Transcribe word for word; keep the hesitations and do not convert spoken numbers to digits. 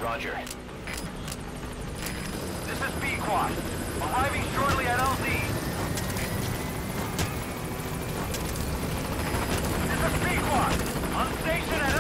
Roger. This is B-Quad. Arriving shortly at L Z. This is B-Quad. On station at